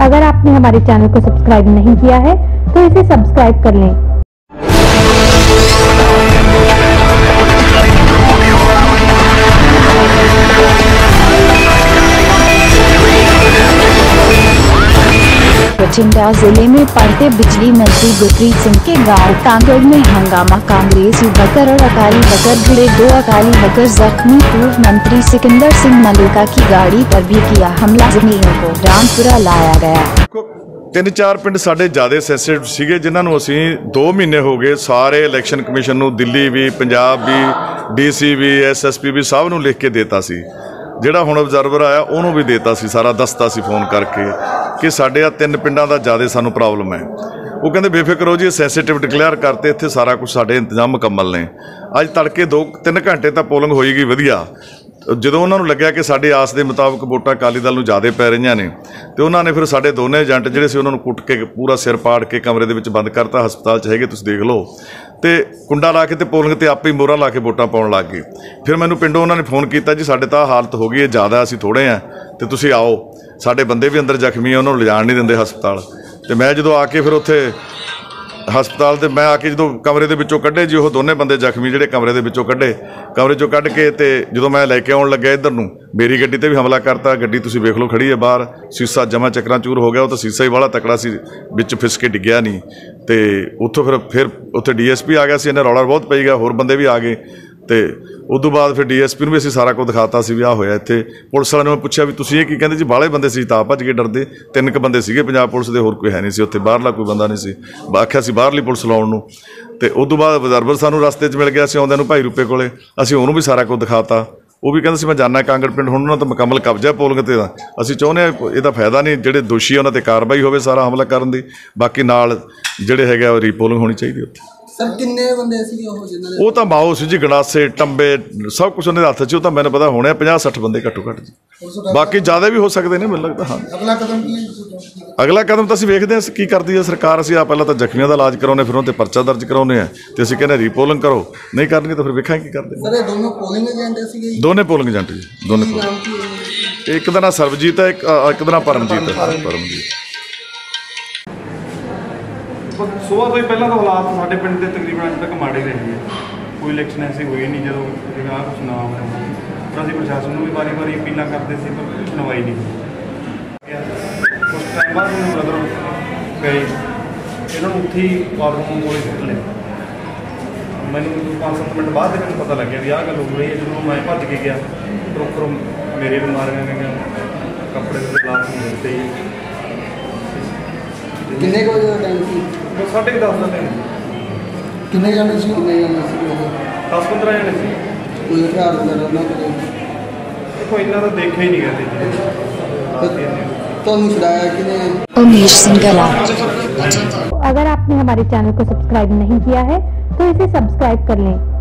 अगर आपने हमारे चैनल को सब्सक्राइब नहीं किया है तो इसे सब्सक्राइब कर लें। बठिंडा जिले में पड़ते बिजली मंत्री गुरप्रीत सिंह के गांव कांगड़ में हंगामा। कांग्रेसी वर्कर और अकाली वर्कर भिड़े, 2 अकाली वर्कर जख्मी। पूर्व मंत्री सिकंदर सिंह मलिका की गाड़ी पर भी किया हमला, जमीनों को रामपुरा लाया गया। 3-4 पिंड साढ़े ज़्यादा सैंसिटिव सीगे जिन्होंने असीं 2 महीने हो गए सारे इलैक्शन कमीशन नूं, दिल्ली भी, पंजाब भी, DC भी, SSP भी सब नूं लिख के देता सी। ਜਿਹੜਾ ਹੁਣ ਅਬਜ਼ਰਵਰ ਆਇਆ ਉਹਨੂੰ ਵੀ ਦੇਤਾ ਸੀ, ਸਾਰਾ ਦੱਸਤਾ ਸੀ ਫੋਨ ਕਰਕੇ ਕਿ ਸਾਡੇ ਆ 3 ਪਿੰਡਾਂ ਦਾ ਜ਼ਿਆਦਾ ਸਾਨੂੰ ਪ੍ਰੋਬਲਮ ਹੈ। ਉਹ ਕਹਿੰਦੇ ਬੇਫਿਕਰ ਹੋ ਜੀ, ਸੈਂਸਿਟਿਵ ਡਿਕਲੇਅਰ ਕਰਤੇ, ਇੱਥੇ ਸਾਰਾ ਕੁਝ ਸਾਡੇ ਇੰਤਜ਼ਾਮ ਮੁਕੰਮਲ ਨੇ। ਅੱਜ ਤੜਕੇ 2-3 ਘੰਟੇ ਤਾਂ ਪੋਲਿੰਗ ਹੋਏਗੀ ਵਧੀਆ। ਜਦੋਂ ਉਹਨਾਂ ਨੂੰ ਲੱਗਿਆ ਕਿ ਸਾਡੇ ਆਸ ਦੇ ਮੁਤਾਬਕ ਵੋਟਾਂ ਅਕਾਲੀ ਦਲ ਨੂੰ ਜ਼ਿਆਦਾ ਪੈ ਰਹੀਆਂ ਨੇ ਤੇ ਉਹਨਾਂ ਨੇ ਫਿਰ ਸਾਡੇ ਦੋਨੇ ਏਜੰਟ ਜਿਹੜੇ ਸੀ ਉਹਨਾਂ ਨੂੰ ਕੁੱਟ ਕੇ ਪੂਰਾ ਸਿਰ ਪਾੜ ਕੇ ਕਮਰੇ ਦੇ ਵਿੱਚ ਬੰਦ ਕਰਤਾ। ਹਸਪਤਾਲ 'ਚ ਹੈਗੇ, ਤੁਸੀਂ ਦੇਖ ਲਓ। ਤੇ ਕੁੰਡਾ ਲਾ ਕੇ ਤੇ ਪੋਲਿੰਗ ਤੇ ਆਪੇ ਹੀ ਮੋਹਰਾਂ ਲਾ ਕੇ ਵੋਟਾਂ ਪਾਉਣ ਲੱਗ ਗਏ। ਫਿਰ ਮੈਨੂੰ ਪਿੰਡੋਂ ਉਹਨਾਂ ਨੇ ਫੋਨ ਕੀਤਾ, ਜੀ ਸਾਡੇ ਤਾਂ ਹਾਲਤ ਹੋ ਗਈ ਹੈ ਜ਼ਿਆਦਾ, ਅਸੀਂ ਥੋੜ੍ਹੇ ਹਾਂ ਤੇ ਤੁਸੀਂ ਆਓ। ਸਾਡੇ ਬੰਦੇ ਵੀ ਅੰਦਰ ਜ਼ਖਮੀ ਆ, ਉਹਨਾਂ ਨੂੰ ਲਿਜਾਣ ਨਹੀਂ ਦਿੰਦੇ ਹਸਪਤਾਲ। ਤੇ ਮੈਂ ਜਦੋਂ ਆ ਕੇ ਫਿਰ ਉੱਥੇ ਹਸਪਤਾਲ ਤੇ ਮੈਂ ਆ ਕੇ ਜਦੋਂ ਕਮਰੇ ਦੇ ਵਿੱਚੋਂ ਕੱਢੇ ਜੀ ਉਹ ਦੋਨੇ ਬੰਦੇ ਜ਼ਖਮੀ ਜਿਹੜੇ ਕਮਰੇ ਦੇ ਵਿੱਚੋਂ ਕੱਢੇ, ਕਮਰੇ 'ਚੋਂ ਕੱਢ ਕੇ ਤੇ ਜਦੋਂ ਮੈਂ ਲੈ ਕੇ ਆਉਣ ਲੱਗਿਆ ਇੱਧਰ ਨੂੰ, ਮੇਰੀ ਗੱਡੀ ਤੇ ਵੀ ਹਮਲਾ ਕਰਤਾ। ਗੱਡੀ ਤੁਸੀਂ ਵੇਖ ਲਓ ਖੜੀ ਹੈ ਬਾਹਰ, ਸੀਸਾ ਜਮਾ ਚੱਕਰਾਂ ਚੂਰ ਹੋ ਗਿਆ। ਉਹ ਤਾਂ ਸੀਸਾ ਹੀ ਵਾਲਾ ਤਕੜਾ ਸੀ, ਵਿੱਚ ਫਿਸ ਕੇ ਡਿੱਗਿਆ ਨਹੀਂ। ਤੇ ਉੱਥੋਂ ਫਿਰ ਉੱਥੇ DSP ਆ ਗਿਆ ਸੀ, ਇਹਨੇ ਰੌਲਾ ਬਹੁਤ ਪਈ ਗਿਆ, ਹੋਰ ਬੰਦੇ ਵੀ ਆ ਗਏ। ਤੇ ਉਦੋਂ ਬਾਅਦ ਫਿਰ DSP ਨੂੰ ਵੀ ਅਸੀਂ ਸਾਰਾ ਕੁਝ ਦਿਖਾਤਾ ਸੀ ਵੀ ਆਹ ਹੋਇਆ ਇੱਥੇ। ਪੁਲਿਸ ਵਾਲਿਆਂ ਨੂੰ ਮੈਂ ਪੁੱਛਿਆ ਵੀ ਤੁਸੀਂ ਇਹ ਕੀ ਕਹਿੰਦੇ ਜੀ, ਬਾਹਲੇ ਬੰਦੇ ਸੀ ਤਾਂ ਭੱਜ ਕੇ ਡਰਦੇ। 3 ਕੁ ਬੰਦੇ ਸੀਗੇ ਪੰਜਾਬ ਪੁਲਿਸ ਦੇ, ਹੋਰ ਕੋਈ ਹੈ ਨਹੀਂ ਸੀ ਉੱਥੇ, ਬਾਹਰਲਾ ਕੋਈ ਬੰਦਾ ਨਹੀਂ ਸੀ। ਆਖਿਆ ਸੀ ਬਾਹਰਲੀ ਪੁਲਿਸ ਲਾਉਣ ਨੂੰ। ਤੇ ਉਦੋਂ ਬਾਅਦ ਅਬਜ਼ਰਵਰ ਸਾਨੂੰ ਰਸਤੇ 'ਚ ਮਿਲ ਗਿਆ ਸੀ ਆਉਂਦਿਆਂ ਨੂੰ, ਭਾਈ ਰੂਪੇ ਕੋਲੇ। ਅਸੀਂ ਉਹਨੂੰ ਵੀ ਸਾਰਾ ਕੁਝ ਦਿਖਾਤਾ। ਉਹ ਵੀ ਕਹਿੰਦਾ ਸੀ ਮੈਂ ਜਾਣਾ ਕਾਂਗੜ ਪਿੰਡ, ਹੁਣ ਉਹਨਾਂ ਤੋਂ ਮੁਕੰਮਲ ਕਬਜ਼ਾ ਪੋਲਿੰਗ ਤੇ ਦਾ। ਅਸੀਂ ਚਾਹੁੰਦੇ ਹਾਂ ਇਹਦਾ ਫਾਇਦਾ ਨਹੀਂ, ਜਿਹੜੇ ਦੋਸ਼ੀ ਉਹਨਾਂ ਤੇ ਕਾਰਵਾਈ ਹੋਵੇ ਸਾਰਾ ਹਮਲਾ ਕਰਨ ਦੀ। ਬਾਕੀ ਨਾਲ ਜਿਹੜੇ ਹੈਗੇ ਉਹ ਰੀਪੋਲਿੰਗ ਹੋਣੀ ਚਾਹੀਦੀ ਉੱਥੇ। ਸਰ ਕਿੰਨੇ ਬੰਦੇ ਸੀਗੇ ਉਹ ਜਿਹਨਾਂ ਨੇ? ਉਹ ਤਾਂ ਮਾਓ ਸੀ ਜੀ, ਗੰਡਾਸੇ, ਟੰਬੇ, ਸਭ ਕੁਝ ਉਹਨੇ ਹੱਥ 'ਚ। ਉਹ ਤਾਂ ਮੈਨੂੰ ਪਤਾ ਹੋਣੇ 50-60 ਬੰਦੇ ਘੱਟੋ ਘੱਟ ਜੀ, ਬਾਕੀ ਜ਼ਿਆਦਾ ਵੀ ਹੋ ਸਕਦੇ ਨੇ ਮੈਨੂੰ ਲੱਗਦਾ। ਹਾਂ, ਅਗਲਾ ਕਦਮ ਕੀ ਹੈ? ਅਗਲਾ ਕਦਮ ਤਾਂ ਅਸੀਂ ਵੇਖਦੇ ਹਾਂ ਕੀ ਕਰਦੀ ਹੈ ਸਰਕਾਰ। ਅਸੀਂ ਆ ਪਹਿਲਾਂ ਤਾਂ ਜ਼ਖਮੀਆਂ ਦਾ ਇਲਾਜ ਕਰਾਉਂਦੇ, ਫਿਰ ਉਹਨਾਂ 'ਤੇ ਪਰਚਾ ਦਰਜ ਕਰਾਉਂਦੇ ਹਾਂ ਤੇ ਅਸੀਂ ਕਹਿੰਦੇ ਰੀਪੋਲਿੰਗ ਕਰੋ। ਨਹੀਂ ਕਰਨਗੇ ਤਾਂ ਫਿਰ ਵੇਖਾਂਗੇ ਕੀ ਕਰਦੇ। ਸਰ ਇਹ ਦੋਨੋਂ ਪੋਲਿੰਗ ਏਜੰਟ ਸੀਗੇ? ਦੋਨੇ ਪੋਲਿੰਗ ਏਜੰਟ ਜੀ, ਦੋਨੇ ਪੋਲਿੰਗ। ਇੱਕ ਦਾ ਨਾਂ ਸਰਬਜੀਤ ਹੈ, ਇੱਕ ਦਾ ਨਾਂ ਪਰਮਜੀਤ ਹੈ। ਪਰਮਜੀਤ ਸੁਬਾਹ ਤੋਂ ਹੀ ਪਹਿਲਾਂ ਤਾਂ ਹਾਲਾਤ ਸਾਡੇ ਪਿੰਡ ਦੇ ਤਕਰੀਬਨ ਅੱਜ ਤੱਕ ਮਾੜੇ ਰਹੇ ਹੈ। ਕੋਈ ਇਲੈਕਸ਼ਨ ਐਸੀ ਹੋਈ ਨਹੀਂ ਜਦੋਂ ਜਿਹੜਾ ਕੁਛ ਨਾ ਹੋਇਆ। ਪਰ ਅਸੀਂ ਪ੍ਰਸ਼ਾਸਨ ਨੂੰ ਵੀ ਵਾਰੀ ਅਪੀਲਾਂ ਕਰਦੇ ਸੀ ਪਰ ਕੁਛ ਸੁਣਵਾਈ ਨਹੀਂ। ਉਸ ਟਾਈਮ ਬਾਅਦ ਮੈਨੂੰ ਬ੍ਰਦਰ ਗਏ, ਇਹਨਾਂ ਨੂੰ ਉੱਥੇ ਹੀ ਬਾਥਰੂਮ ਕੋਲ ਸੁੱਟ ਲਿਆ। ਮੈਨੂੰ 5-7 ਮਿੰਟ ਬਾਅਦ ਮੈਨੂੰ ਪਤਾ ਲੱਗਿਆ ਵੀ ਆਹ ਗੱਲ ਹੋ ਰਹੀ ਹੈ। ਜਦੋਂ ਮੈਂ ਭੱਜ ਕੇ ਗਿਆ, ਉੱਪਰੋਂ ਮੇਰੇ ਵੀ ਮਾਰੀਆਂ ਗਈਆਂ, ਕੱਪੜੇ ਦੇ ਗਲਾਸ ਨੂੰ ਦਿੱਤੇ। ਕਿੰਨੇ ਕੁ ਵਜੇ ਦਾ ਟਾਈਮ ਸੀ? 10:30 ਦਾ ਟਾਈਮ। ਕਿੰਨੇ ਜਾਣੇ ਸੀ? 10-15 ਜਣੇ ਸੀ। ਕੋਈ ਹਥਿਆਰ ਵਗੈਰਾ ਨਾ ਕਰੇ? ਦੇਖੋ ਇੰਨਾ ਤਾਂ ਦੇਖਿਆ ਹੀ ਨਹੀਂ ਗਿਆ ਜੀ। ਤੁਹਾਨੂੰ ਛੁਡਾਇਆ ਕਿਨੇ? उमेश सिंगला। अगर आपने हमारे चैनल को सब्सक्राइब नहीं किया है तो इसे सब्सक्राइब कर लें।